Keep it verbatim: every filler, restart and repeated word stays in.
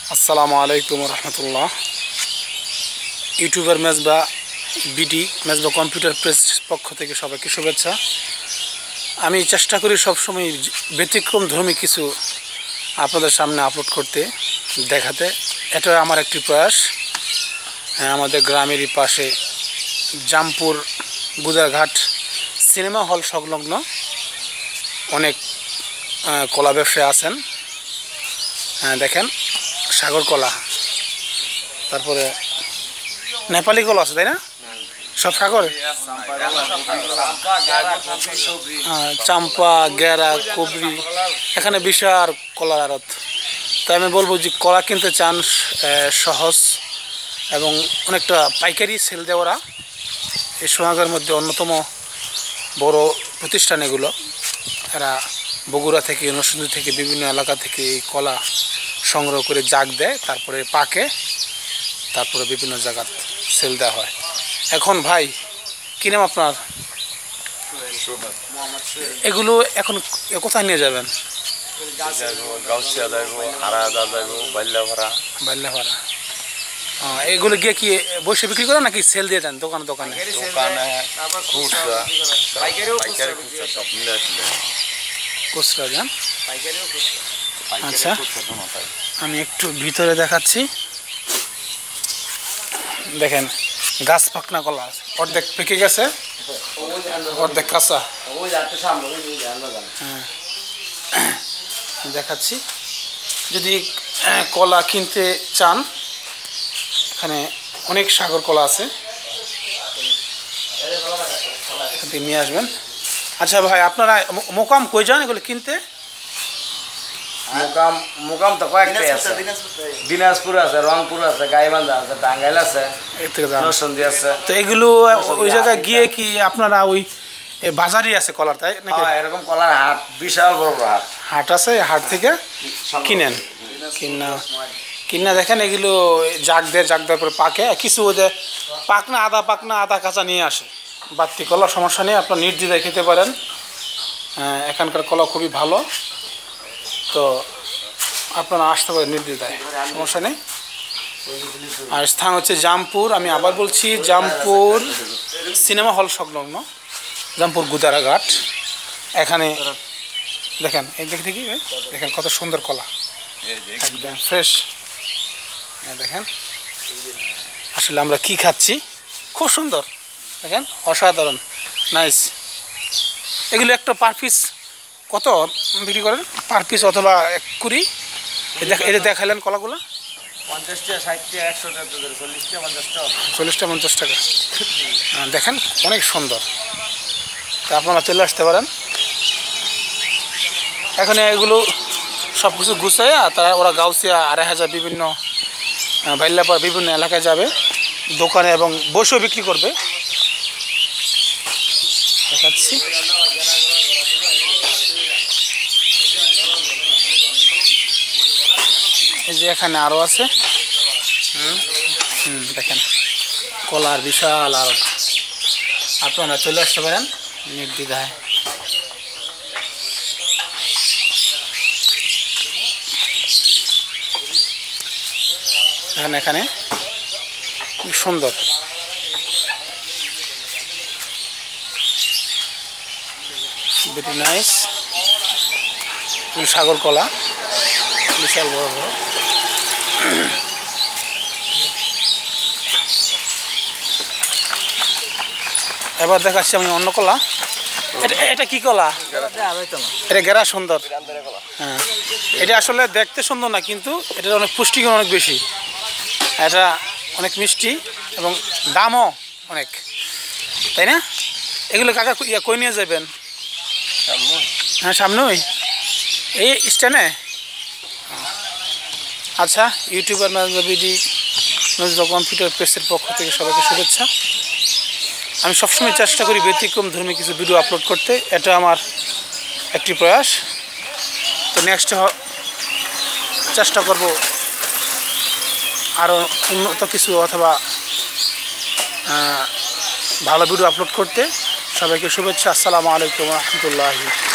আসসালামু আলাইকুম রহমতুল্লাহ। YouTuber Mejba BD Mejba computer press পক্ষ থেকে সবাইকে শুভেচ্ছা। আমি চেষ্টা করি সবসময় ব্যতিক্রম ধর্মী কিছু আপনাদের সামনে আপলোড করতে, দেখাতে। এটা আমার একটি প্রয়াস। আমাদের গ্রামেরই পাশে জামপুর গুদারঘাট সিনেমা হল সংলগ্ন অনেক কলা ব্যবসায়ী আছেন। দেখেন, সাগর কলা, তারপরে নেপালি কলা আছে, তাই না? সব সাগর, চাম্পা, গেরা, কবরি, এখানে বিশাল কলার আড়ত। তাই আমি বলবো যে কলা কিনতে চান সহজ এবং অনেকটা পাইকারি সেল দেওয়ারা এই সোনাগার মধ্যে অন্যতম বড় প্রতিষ্ঠান এগুলো। এরা বগুড়া থেকে, নরসিংদী থেকে, বিভিন্ন এলাকা থেকে এই কলা সংগ্রহ করে জাগ দেয়, তারপরে পাকে, তারপরে বিভিন্ন জায়গা সেল দেওয়া হয়। এখন ভাই, কি নাম আপনার? এগুলো এখন কোথায় নিয়ে যাবেন? বাল্যাভাড়া। এগুলো গিয়ে কি বসে বিক্রি করেন নাকি সেল দিয়ে দেন দোকানে? দোকানে খুচরা যান। আচ্ছা, আমি একটু ভিতরে দেখাচ্ছি। দেখেন, গাছ পাকনা কলা আছে, অর্ধেক পেকে গেছে, অর্ধেক কাঁচা। হ্যাঁ, দেখাচ্ছি। যদি কলা কিনতে চান, এখানে অনেক সাগর কলা আছে, এখান থেকে নিয়ে আসবেন। আচ্ছা ভাই, আপনারা মোকাম কই যান এগুলো কিনতে? মোকাম মোকাম তো কয়েকটাই আছে। দিনাজপুর আছে, রংপুর আছে, গাইবান্ধা আছে, টাঙ্গাইল আছে, নরসিংদী আছে। তো এগুলো ওই জায়গায় গিয়ে কি আপনারা ওই বাজারই আছে কলার, তাই নাকি? এরকম কলার হাট, বিশাল বড় বড় হাট হাট আছে, হাট থেকে কিনেন। কিনা কিনা দেখেন, এগুলো জাগ দেয়, জাগ দেওয়ার পরে পাকে। কিছু ওদের পাকনা, আদা পাকনা, আদা কাঁচা নিয়ে আসে। বাড়তি কলা সমস্যা নেই, আপনার নির্দ্বিধায় খেতে পারেন। এখানকার কলা খুবই ভালো, তো আপনারা আসতে পারেন নির্দ্বিধায়, সমস্যা নেই। আর স্থান হচ্ছে জামপুর, আমি আবার বলছি, জামপুর সিনেমা হল সংলগ্ন জামপুর গুদারাঘাট। এখানে দেখেন, এই দিক থেকে দেখেন কত সুন্দর কলা, একদম ফ্রেশ। দেখেন আসলে আমরা কি খাচ্ছি, খুব সুন্দর, দেখেন, অসাধারণ, নাইস। এগুলো একটা পার পিস কত বিক্রি করেন? পার পিস অথবা এক কুড়ি? এটা দেখালেন কলাগুলো পঞ্চাশটা, ষাটটা, একশোটা, চল্লিশটা, পঞ্চাশটা, চল্লিশটা পঞ্চাশ টাকা। দেখেন, অনেক সুন্দর। তা আপনারা চলে আসতে পারেন। এখানে এগুলো সব কিছু গুছাইয়া তারা ওরা গাউসিয়া আড়াই হাজার বিভিন্ন বাইল্লাপাড়া বিভিন্ন এলাকায় যাবে দোকানে এবং বসেও বিক্রি করবে। দেখাচ্ছি, এই যে এখানে আরও আছে। হুম হুম দেখেন, কলার বিশাল আড়ত। আপনারা চলে আসতে পারেন নির্দ্বিধায়। এখানে এখানে খুব সুন্দর, ভেরি নাইস। সাগর কলা বিশাল বড় বড়। এবার দেখাচ্ছি আমি অন্য কলা। এটা এটা কি কলা? এটা গেরা সুন্দর। হ্যাঁ, এটা আসলে দেখতে সুন্দর না, কিন্তু এটা অনেক পুষ্টিগুণ অনেক বেশি। এটা অনেক মিষ্টি এবং দামও অনেক, তাই না? এগুলো কাকা ইয়া কই নিয়ে যাবেন? হ্যাঁ, সামনে ওই এই স্ট্যান্ডে। আচ্ছা, YouTuber Mejba BD Mejba computer প্রেসের পক্ষ থেকে সবাইকে শুভেচ্ছা। আমি সবসময় চেষ্টা করি ব্যতিক্রম ধর্মী কিছু ভিডিও আপলোড করতে, এটা আমার একটি প্রয়াস। তো নেক্সট চেষ্টা করব আরও উন্নত কিছু অথবা ভালো ভিডিও আপলোড করতে। সবাইকে শুভেচ্ছা। আসসালামু আলাইকুম রহমতুল্লাহি।